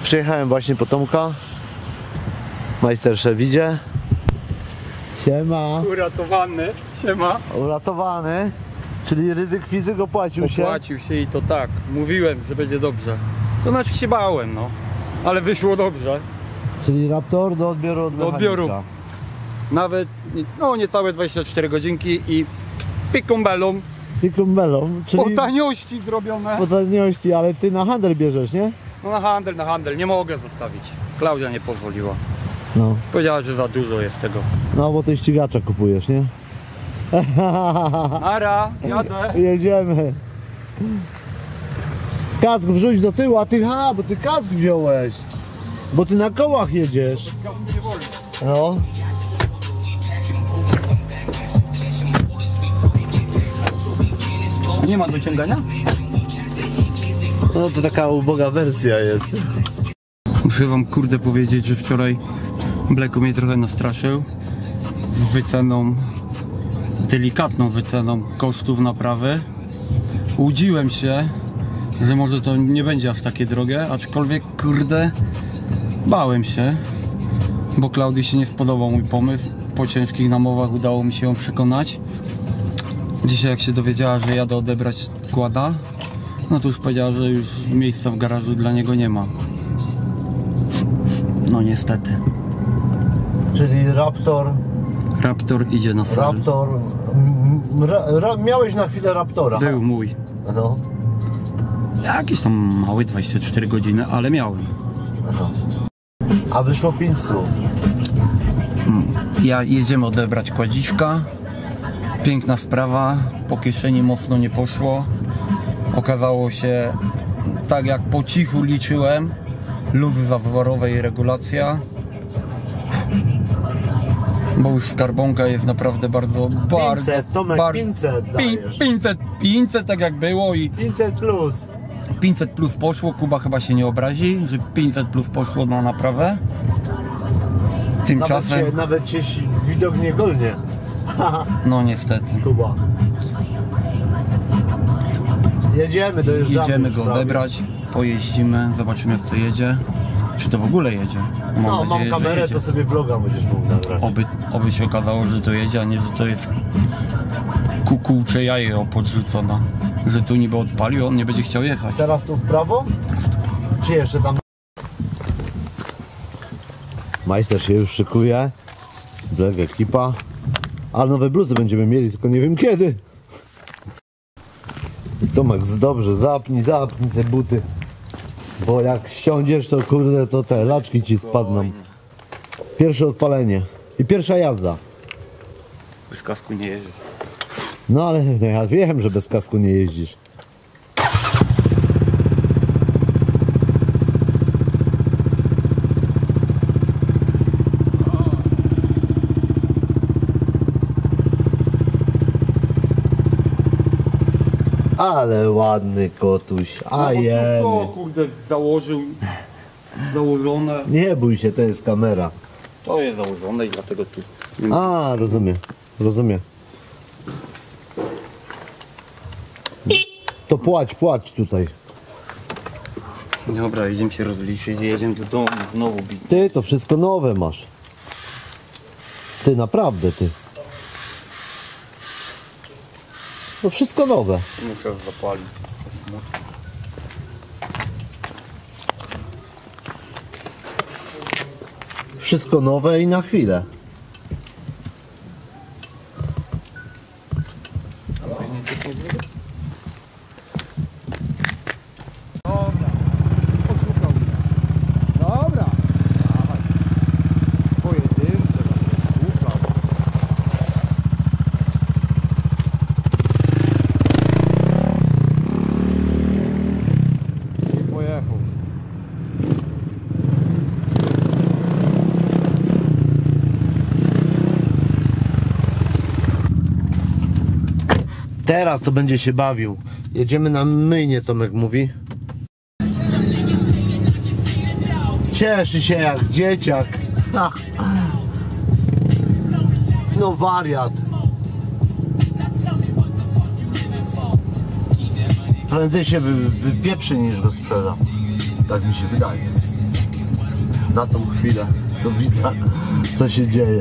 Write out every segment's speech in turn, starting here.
Przyjechałem właśnie po Tomka. Majsterszef idzie. Siema. Uratowany, siema. Uratowany. Czyli ryzyk fizyk opłacił się. Opłacił się i to tak. Mówiłem, że będzie dobrze. To znaczy się bałem, no. Ale wyszło dobrze. Czyli Raptor do odbioru od mechanika. odbioru. Nawet, no niecałe 24 godzinki i pikumbelum. Pikumbelą, czyli Po taniości zrobione. po taniości, ale ty na handel bierzesz, nie? No na handel, nie mogę zostawić. Klaudia nie pozwoliła. No. Powiedziała, że za dużo jest tego. No bo ty ścigacza kupujesz, nie? Nara, jadę. Jedziemy. Kask wrzuć do tyłu, a ty, bo ty kask wziąłeś. Bo ty na kołach jedziesz. No. Nie ma dociągania? No to taka uboga wersja jest. Muszę wam kurde powiedzieć, że wczoraj Bleku mnie trochę nastraszył z wyceną, delikatną wyceną kosztów naprawy. Łudziłem się, że może to nie będzie aż takie drogie, aczkolwiek kurde bałem się, bo Klaudii się nie spodobał mój pomysł. Po ciężkich namowach udało mi się ją przekonać. Dzisiaj jak się dowiedziała, że jadę odebrać kłada, no to już powiedziała, że już miejsca w garażu dla niego nie ma. No niestety. Czyli Raptor idzie na salę. Miałeś na chwilę Raptora. Był mój. No. Jakiś tam mały, 24 godziny, ale miałem. No. A wyszło 500. Jedziemy odebrać kładziszka. Piękna sprawa. Po kieszeni mocno nie poszło. Okazało się, tak jak po cichu liczyłem, luzy zaworowe i regulacja. Bo już skarbonka jest naprawdę bardzo 500, Tomek, 500 dajesz. 500 tak jak było i 500 plus. 500 plus poszło. Kuba chyba się nie obrazi, że 500 plus poszło na naprawę. Tymczasem Nawet się widok nie golnie. no niestety. Kuba. Jedziemy, dojeżdżamy. Jedziemy go odebrać, pojeździmy, zobaczymy jak to jedzie. Czy to w ogóle jedzie? Mam kamerę, to sobie vloga będziesz mógł nagrać. Oby się okazało, że to jedzie, a nie, że to jest kukułcze jaje podrzucona. Że tu niby odpalił, on nie będzie chciał jechać. Teraz tu w prawo? Czy jeszcze tam? Majster się już szykuje. Black ekipa. Ale nowe bluzy będziemy mieli, tylko nie wiem kiedy. Tomek, dobrze, zapnij te buty. Bo jak ściądziesz, to kurde, to te laczki ci spadną. Pierwsze odpalenie i pierwsza jazda. Bez kasku nie jeździ. No ale no, ja wiem, że bez kasku nie jeździsz. Ale ładny kotuś, a jeny. No kurde, założone. Nie bój się, to jest kamera. To jest założone i dlatego tu. A, rozumiem. To płać tutaj. Dobra, jedziemy się rozliczyć, jedziemy do domu znowu bić. Ty, to wszystko nowe masz. Ty, naprawdę, ty. To wszystko nowe. Muszę zapalić. Wszystko nowe i na chwilę. Dobra. Pojedyncze. Nie pojechał. Teraz to będzie się bawił. Jedziemy na myjnie, Tomek mówi. Cieszy się jak dzieciak. No wariat. Prędzej się wypieprzy niż go sprzeda. Tak mi się wydaje. na tą chwilę, co widzę, co się dzieje.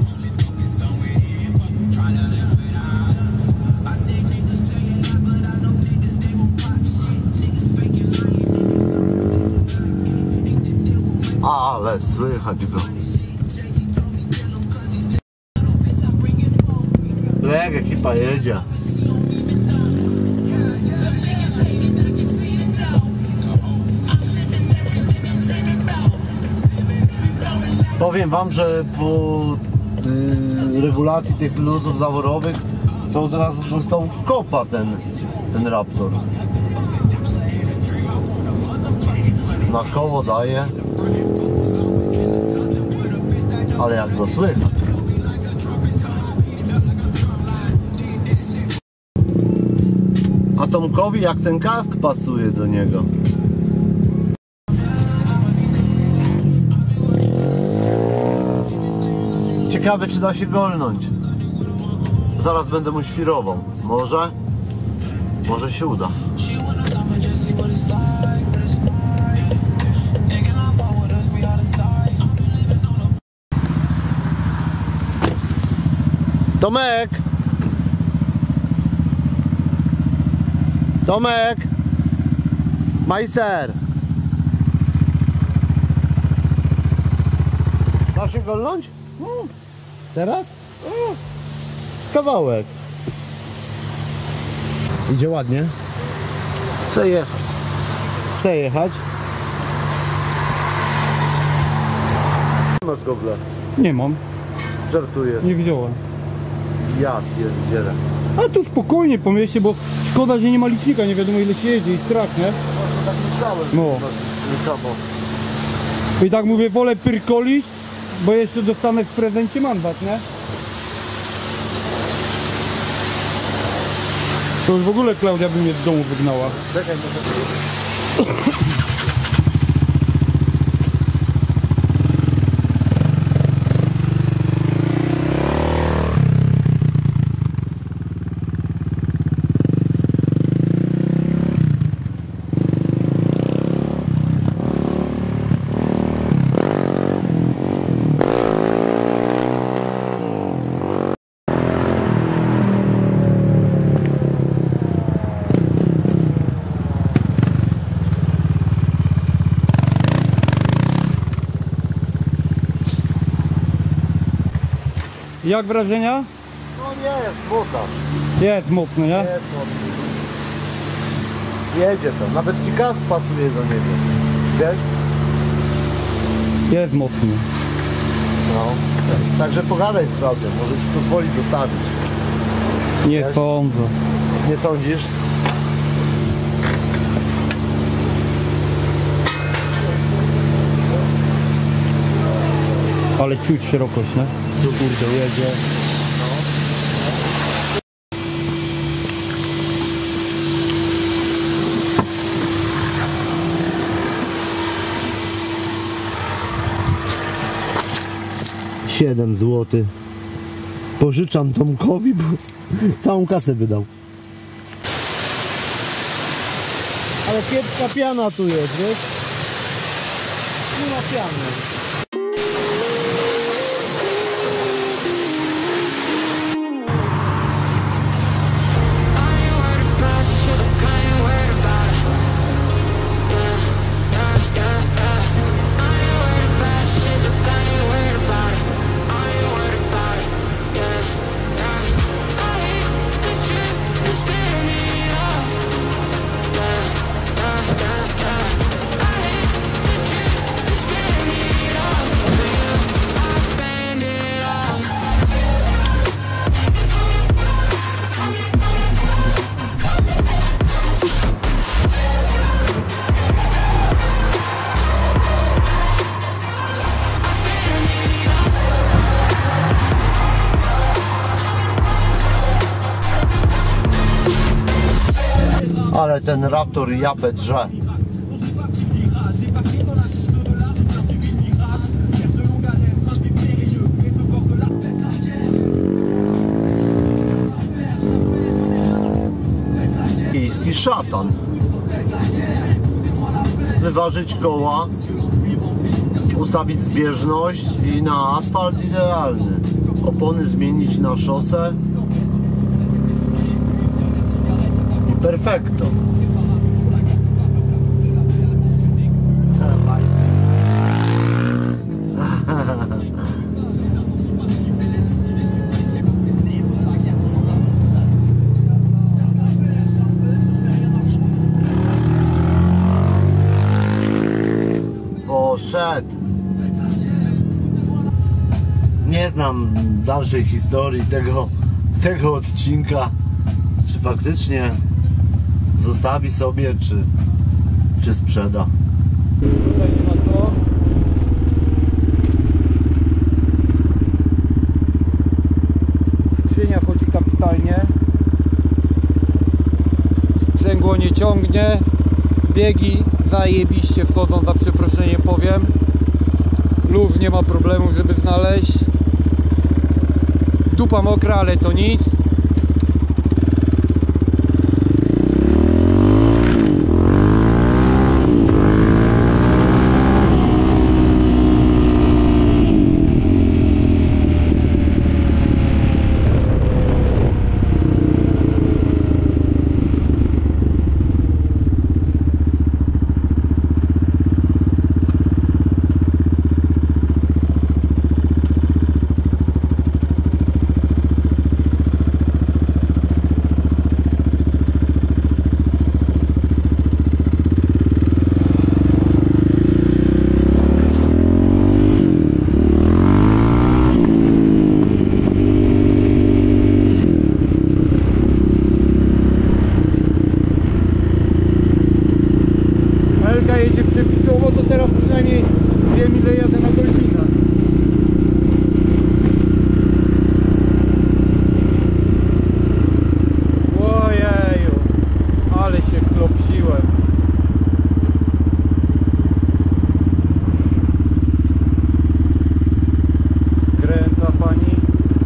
Ale słychać go. Jak ekipa jedzie. Powiem wam, że po regulacji tych luzów zaworowych to od razu dostał kopa ten Raptor. Na koło daje. Ale jak go słychać. A Tomkowi jak ten kask pasuje do niego. Ciekawe, czy da się golnąć. Zaraz będę mu świrował. Może się uda. Tomek! Tomek! Majster! Da się golnąć? Teraz? Kawałek. Idzie ładnie. Chcę jechać. Chce jechać. Masz gogle. Nie mam, Żartuję. nie wziąłem. Ja pierdzielę. A tu spokojnie po mieście, bo szkoda, że nie ma licznika, nie wiadomo ile się jedzie i strach, nie? Tak myślałem. No. I tak mówię, wolę pyrkolić, bo jeszcze dostanę w prezencie mandat, nie? To już w ogóle Klaudia by mnie z domu wygnała. Czekaj, Jak wrażenia? no nie jest mocarz. Jest mocny, nie? Jest mocny. Jedzie to. Nawet ci kask pasuje do niego. Wiesz? Jest mocny. No. Także pogadaj z Klaudią. Może ci pozwoli zostawić. Nie Wiesz? sądzę. Nie sądzisz? Ale czuć szerokość, nie? Tu kurde jedzie. No. 7 zł. Pożyczam Tomkowi, bo całą kasę wydał. Ale kiepska piana tu jest, wiesz? Nie ma piany. Ale ten Raptor japę drze. Chiński szatan. Wyważyć koła ustawić zbieżność i na asfalt idealny. Opony zmienić na szosę i perfekto. Poszedł. Nie znam dalszej historii tego odcinka, czy faktycznie zostawi sobie, czy sprzeda. Tutaj nie ma co. Skrzynia chodzi kapitalnie. Sprzęgło nie ciągnie. Biegi zajebiście wchodzą, za przeproszenie powiem. Luz nie ma problemu, żeby znaleźć. Dupa mokra, ale to nic. Jedzie przepisowo, to teraz przynajmniej wiem, ile jadę na godzinę. Ojeju, ale się klopsiłem. Skręca pani.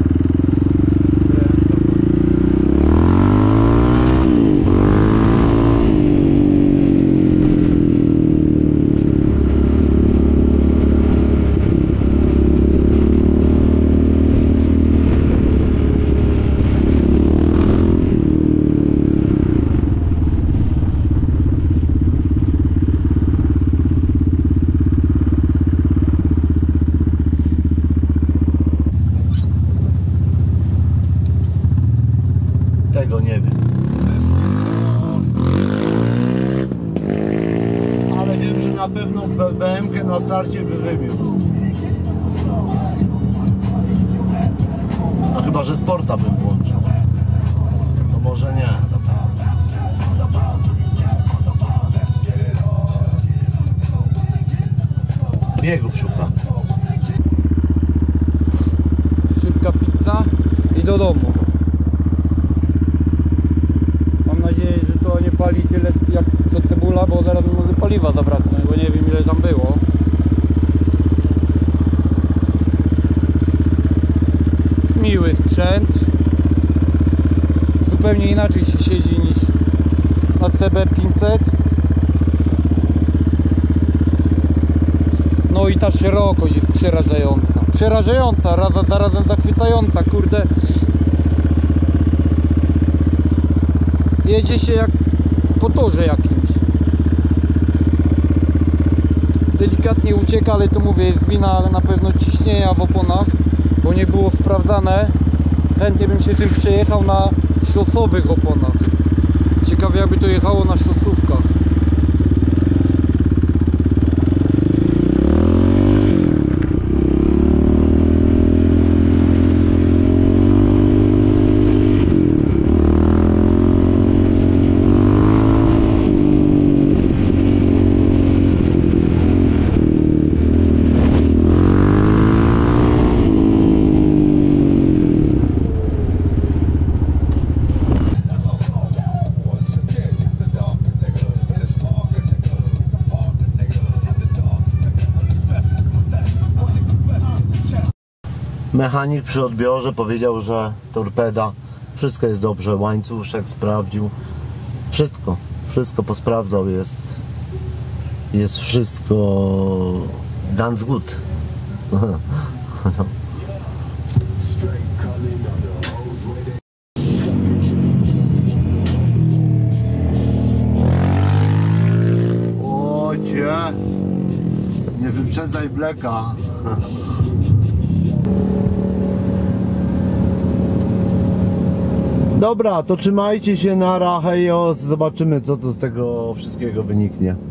Tego nie wiem. Ale wiem, że na pewno BMK na starcie by wymiótł. No chyba, że Sporta bym włączył. To może nie. Biegów szukam. Szybka pizza i do domu. Mam nadzieję, że to nie pali tyle jak co cebula, bo zaraz mi może paliwa zabraknąć, bo nie wiem, ile tam było. Miły sprzęt. Zupełnie inaczej się siedzi niż na CB500. No i ta szerokość jest przerażająca. Przerażająca, zarazem zachwycająca, kurde. Jedzie się jak po torze jakimś. Delikatnie ucieka, ale to mówię, jest wina na pewno ciśnienia w oponach, bo nie było sprawdzane. Chętnie bym się tym przejechał na szosowych oponach. Ciekawe, jakby to jechało na szosówkach. Mechanik przy odbiorze powiedział, że torpeda, wszystko jest dobrze, łańcuszek sprawdził, wszystko posprawdzał, jest wszystko Dance good. Ocie, nie wyprzedzaj Blacka. Dobra, to trzymajcie się, na hejos, zobaczymy co to z tego wszystkiego wyniknie.